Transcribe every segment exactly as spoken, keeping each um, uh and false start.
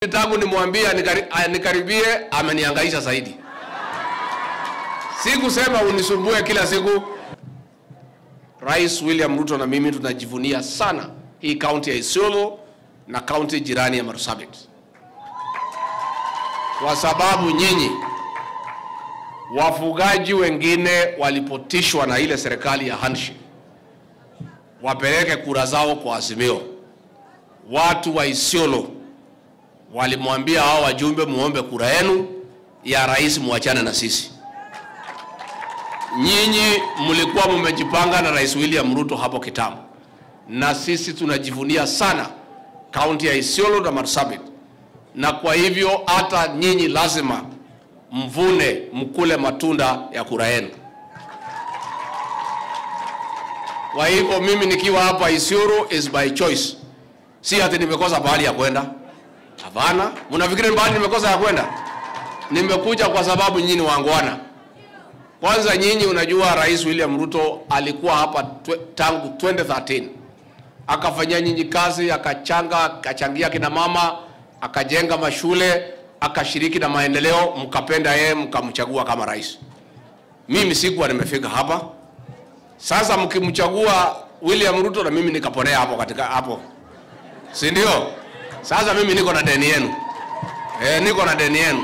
Tangu nimwambia nikaribie amenihangaisha zaidi. Sikusema unisumbue kila siku. Rais William Ruto na mimi tunajivunia sana hii county ya Isiolo na county jirani ya Marsabit. Kwa sababu nyinyi wafugaji wengine walipotishwa na ile serikali ya handshake wapeleke kura zao kwa Azimio. Watu wa Isiolo walimwambia hao wajumbe muombe kura yenu ya rais, muachane na sisi. Nyinyi mlikuwa mmejipanga na Rais William Ruto hapo kitambo. Na sisi tunajivunia sana county ya Isiolo na Marsabit. Na kwa hivyo hata nyinyi lazima mvune mkule matunda ya kura yenu. Kwa hivyo mimi nikiwa hapa Isiolo is by choice. Si ati nimekosa bahali ya kwenda. Hapana, mnafikiri bahali nimekosa ya kwenda? Nimekuja kwa sababu nyinyi wangwana. Kwanza nyinyi unajua Rais William Ruto alikuwa hapa tangu twenty thirteen. Akafanya nyinyi kazi, akachanga, akachangia kina mama, akajenga mashule, akashiriki na maendeleo, mkapenda yeye, mkamchagua kama rais. Mimi sikuwa nimefika hapa. Sasa mkimchagua William Ruto na mimi nikaponea hapo katika hapo. Si ndio? Sasa mimi niko na deni yenu. Eh, niko na deni yenu.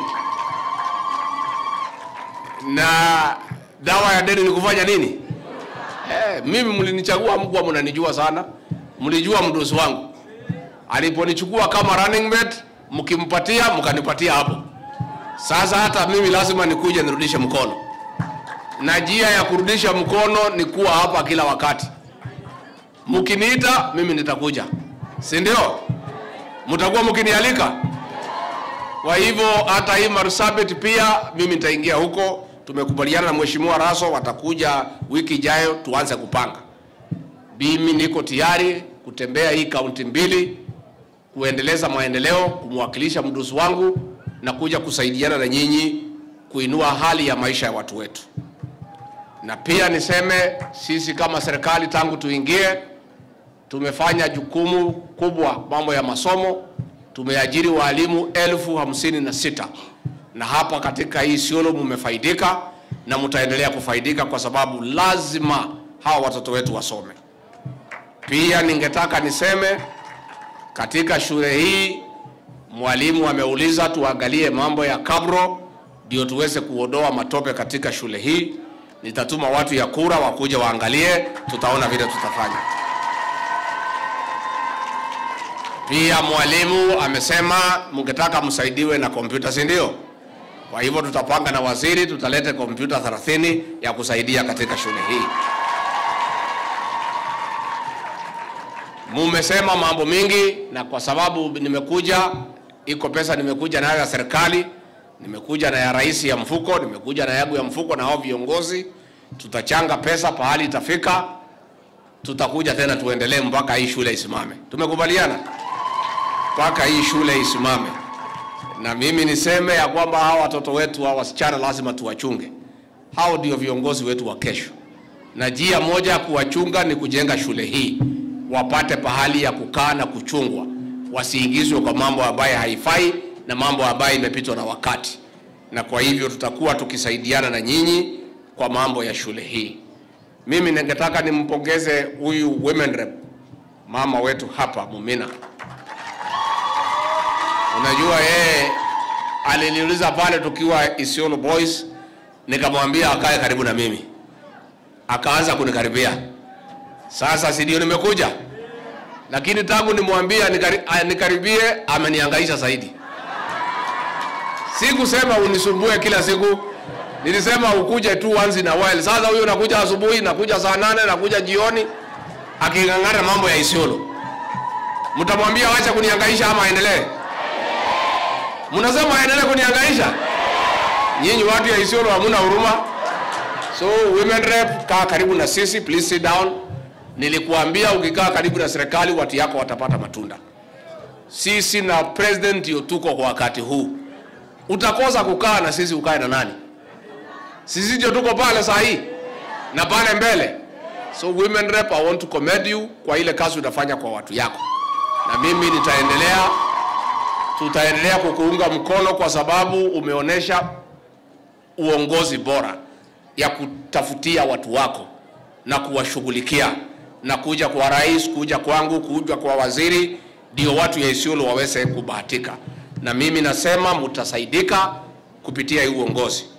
Na dawa ya deni ni kufanya nini? Eh, mimi mlinichagua, mkuu mnanijua sana. Mlijua mdosi wangu. Aliponichukua kama running mate, mkimpatia, mkanipatia hapo. Sasa hata mimi lazima nikuje nirudishe mkono. Na njia ya kurudisha mkono ni kuwa hapa kila wakati. Mkiniita, mimi nitakuja. Si ndio? Mtakuwa mkinialika? Kwa hivyo hata hii Marsabit pia mimi nitaingia huko. Tumekubaliana na Mheshimiwa Raso watakuja wiki ijayo tuanze kupanga. Mimi niko tayari kutembea hii kaunti mbili, kuendeleza maendeleo, kumwakilisha mdosi wangu na kuja kusaidiana na nyinyi kuinua hali ya maisha ya watu wetu. Na pia niseme sisi kama serikali tangu tuingie tumefanya jukumu kubwa mambo ya masomo. Tumeajiri walimu elfu hamsini na sita. Na hapa katika hii Isiolo mmefaidika na mtaendelea kufaidika kwa sababu lazima hawa watoto wetu wasome. Pia ningetaka niseme katika shule hii mwalimu ameuliza tuangalie mambo ya kabro ndio tuweze kuondoa matope katika shule hii. Nitatuma watu ya kura wakuja waangalie, tutaona vile tutafanya. Pia mwalimu amesema mngetaka msaidiwe na kompyuta, si ndio? Kwa hivyo tutapanga na waziri tutalete kompyuta thelathini ya kusaidia katika shule hii. Mumesema mambo mingi na kwa sababu nimekuja, iko pesa nimekuja nayo ya serikali, nimekuja na ya rais ya mfuko, nimekuja na yangu ya mfuko na hao viongozi, tutachanga pesa pahali itafika, tutakuja tena tuendelee mpaka hii shule isimame. Tumekubaliana? Mpaka hii shule isimame. Na mimi niseme ya kwamba hawa watoto wetu, hawa wasichana lazima tuwachunge. Hao ndio viongozi wetu wa kesho. Na njia moja kuwachunga ni kujenga shule hii. Wapate pahali ya kukaa na kuchungwa. Wasiingizwe kwa mambo ambayo haifai na mambo ambayo imepitwa na wakati. Na kwa hivyo tutakuwa tukisaidiana na nyinyi kwa mambo ya shule hii. Mimi ningetaka nimpongeze huyu women rep, mama wetu hapa Mumina. Unajua yeye aliniuliza pale tukiwa Isiolo Boys, nikamwambia akae karibu na mimi. Akaanza kunikaribia. Sasa si ndio nimekuja? Lakini tangu nimwambia nikaribie amenihangaisha zaidi. Sikusema unisumbue kila siku. Nilisema ukuje tu once in a while. Sasa huyo nakuja asubuhi, nakuja saa nane, nakuja jioni akingangana mambo ya Isiolo. Mtamwambia acha kunihangaisha ama aendelee? Mnasema aendelee kunihangaisha? Nyinyi watu ya Isiolo hamna huruma. So women rep, kaa karibu na sisi, please sit down. Nilikuambia ukikaa karibu na serikali watu yako watapata matunda. Sisi na president ndio tuko kwa wakati huu. Utakosa kukaa na sisi ukae na nani? Sisi ndio tuko pale saa hii na pale mbele. So women rep, I want to commend you kwa ile kazi unafanya kwa watu yako. Na mimi nitaendelea tutaendelea kukuunga mkono kwa sababu umeonesha uongozi bora ya kutafutia watu wako na kuwashughulikia, na kuja kwa rais, kuja kwangu, kuja kwa waziri, ndio watu ya Isiolo waweze kubahatika. Na mimi nasema mtasaidika kupitia hii uongozi.